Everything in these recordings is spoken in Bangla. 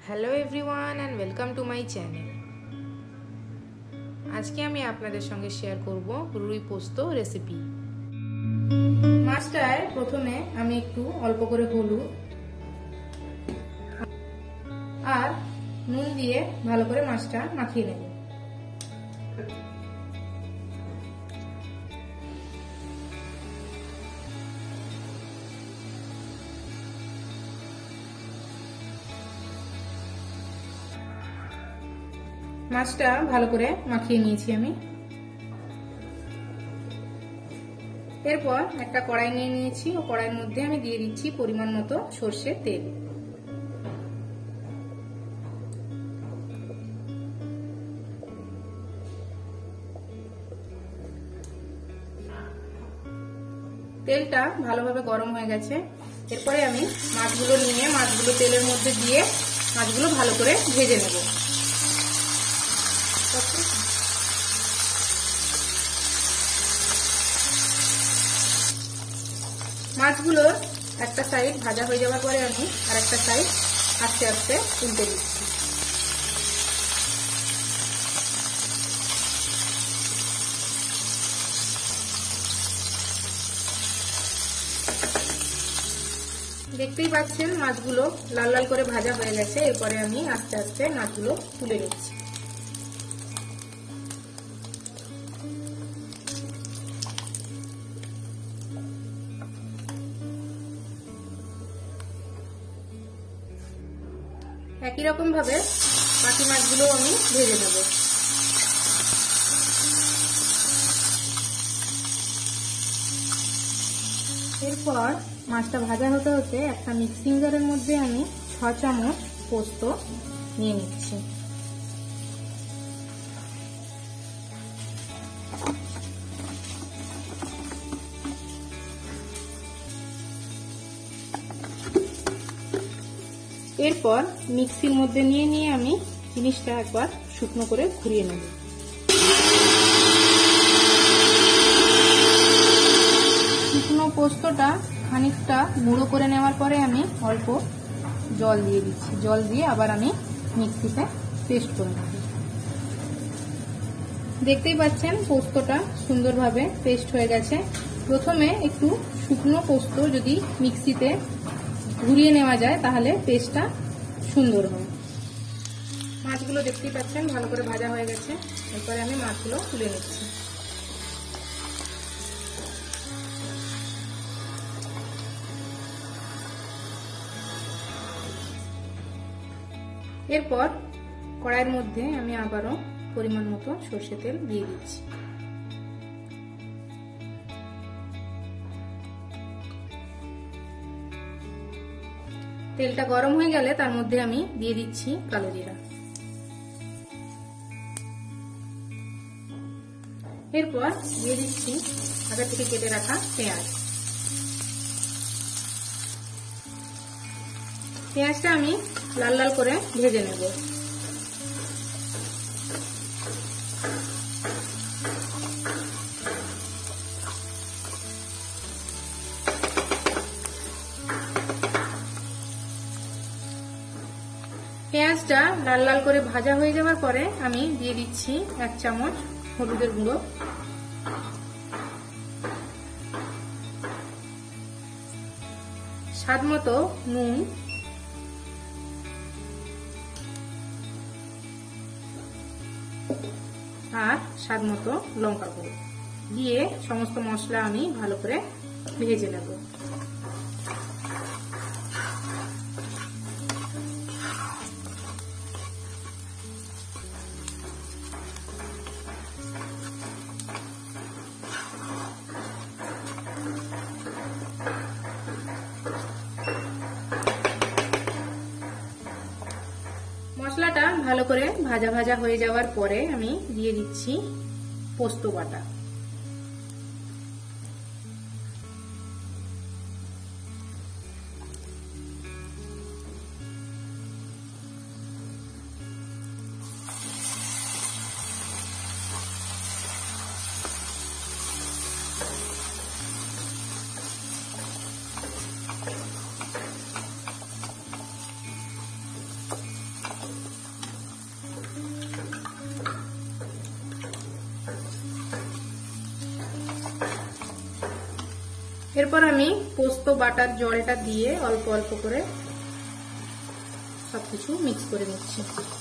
Hello everyone and welcome to my channel. আজকে আমি আপনাদের সঙ্গে শেয়ার করব রুই পোস্ত রেসিপি। মাছটায় প্রথমে আমি একটু অল্প করে হলুদ আর নুন দিয়ে ভালো করে মাছটা মাখিয়ে নেব। মাছটা ভালো করে মাখিয়ে নিয়েছি আমি। এরপর একটা কড়াই নিয়ে নিয়েছি ও কড়াইয়ের মধ্যে আমি দিয়ে দিচ্ছি পরিমাণ মতো সরষের তেল। তেলটা ভালোভাবে গরম হয়ে গেছে। এরপরে আমি মাছগুলো নিয়ে মাছগুলো তেলের মধ্যে দিয়ে মাছগুলো ভালো করে ভেজে নেব। মাছগুলোর একটা সাইড ভাজা হয়ে যাওয়ার পরে আমি আর একটা সাইড আস্তে আস্তে উল্টে দিচ্ছি। দেখতেই পাচ্ছেন মাছগুলো লাল লাল করে ভাজা হয়ে গেছে। এরপরে আমি আস্তে আস্তে মাছগুলো তুলে নিচ্ছি। একই রকম ভাবে বাকি মাছগুলো আমি ভেজে নেব। এরপর মাছটা ভাজা হতে হতে একটা মিক্সিং জারের মধ্যে আমি 6 চামচ পোস্ত নিয়ে নিচ্ছি। এরপর মিক্সির মধ্যে নিয়ে আমি জিনিসটা একবার শুকনো করে ঘুরিয়ে নেব। শুকনো পোস্তটা খানিকটা গুঁড়ো করে নেওয়ার পরে আমি অল্প জল দিয়ে দিচ্ছি। জল দিয়ে আবার আমি মিক্সিতে পেস্ট করে নেব। দেখতেই পাচ্ছেন পোস্তটা সুন্দরভাবে পেস্ট হয়ে গেছে। প্রথমে একটু শুকনো পোস্ত যদি মিক্সিতে ঘুরিয়ে নেওয়া যায় তাহলে পেস্টটা সুন্দর হয়। মাছগুলো দেখতেই পাচ্ছেন ভালো করে ভাজা হয়ে গেছে। এরপরে আমি মাছগুলো তুলে নিচ্ছি। এরপর কড়াইয়ের মধ্যে আমি আবারও পরিমাণ মতো সরষের তেল দিয়ে দিচ্ছি। তেলটা গরম হয়ে গেলে তার মধ্যে আমি দিয়ে দিচ্ছি কালো জিরা। এরপর দিয়ে দিচ্ছি আগে থেকে কেটে রাখা পেঁয়াজ। পেঁয়াজটা আমি লাল লাল করে ভেজে নেব। পেঁয়াজটা লাল লাল করে ভাজা হয়ে যাওয়ার পরে আমি দিয়ে দিচ্ছি 1 চামচ হলুদের গুঁড়ো, স্বাদ মতো নুন, আর স্বাদ মতো লঙ্কা গুঁড়ো দিয়ে সমস্ত মশলা আমি ভালো করে ভেজে নেব। মশলাটা ভালো করে ভাজা ভাজা হয়ে যাওয়ার পরে আমি দিয়ে দিচ্ছি পোস্ত বাটা। এরপর আমি পোস্ত বাটার জলটা দিয়ে অল্প অল্প করে সবকিছু মিক্স করে নিচ্ছি।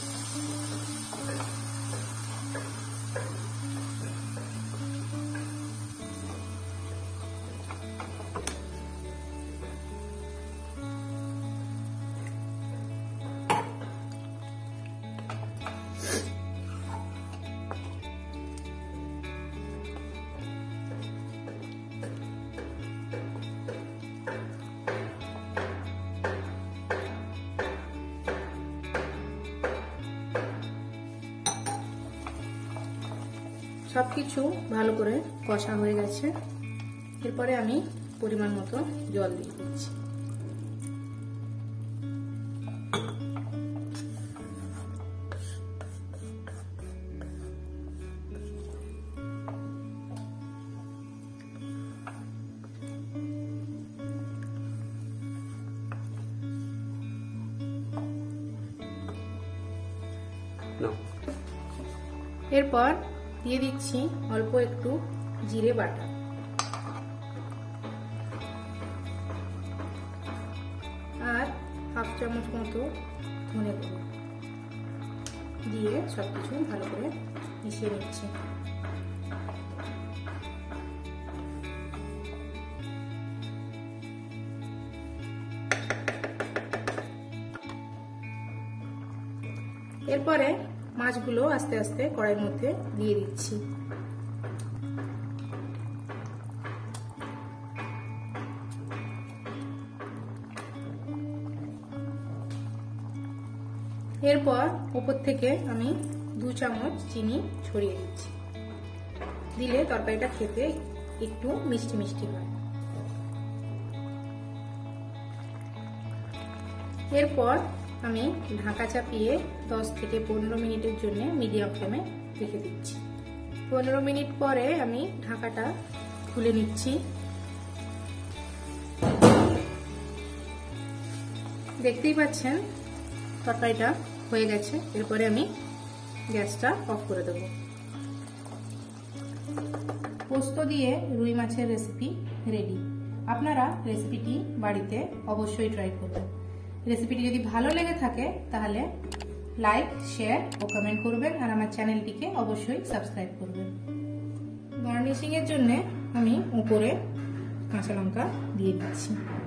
সবকিছু ভালো করে কষা হয়ে গেছে। এরপরে আমি পরিমাণ মতো জল দিয়ে দিচ্ছি। এরপর দিয়ে দিচ্ছি অল্প একটু জিরে বাটা, আর হাফ চামচ মতো ধনে গুঁড়ো দিয়ে সবকিছু ভালো করে মিশিয়ে নিচ্ছি। এরপরে মাছগুলো আস্তে আস্তে কড়াইয়ের মধ্যে দিয়ে দিচ্ছি। এরপর উপর থেকে আমি 2 চামচ চিনি ছড়িয়ে দিচ্ছি, দিলে তরকারিটা খেতে একটু মিষ্টি মিষ্টি হয়। এরপর আমি ঢাকা চাপিয়ে 10 থেকে 15 মিনিটের জন্য মিডিয়াম ফ্লেমে রেখে দিচ্ছি। 15 মিনিট পরে আমি ঢাকাটা খুলে নিচ্ছি। দেখতেই পাচ্ছেন তরকারিটা হয়ে গেছে। এরপরে আমি গ্যাসটা অফ করে দেব। পোস্ত দিয়ে রুই মাছের রেসিপি রেডি। আপনারা রেসিপিটি বাড়িতে অবশ্যই ট্রাই করবেন। রেসিপিটি যদি ভালো লেগে থাকে তাহলে লাইক, শেয়ার ও কমেন্ট করবেন, আর আমার চ্যানেলটিকে অবশ্যই সাবস্ক্রাইব করবেন। গার্নিশিং এর জন্য আমি উপরে কাঁচা লঙ্কা দিয়ে দিচ্ছি।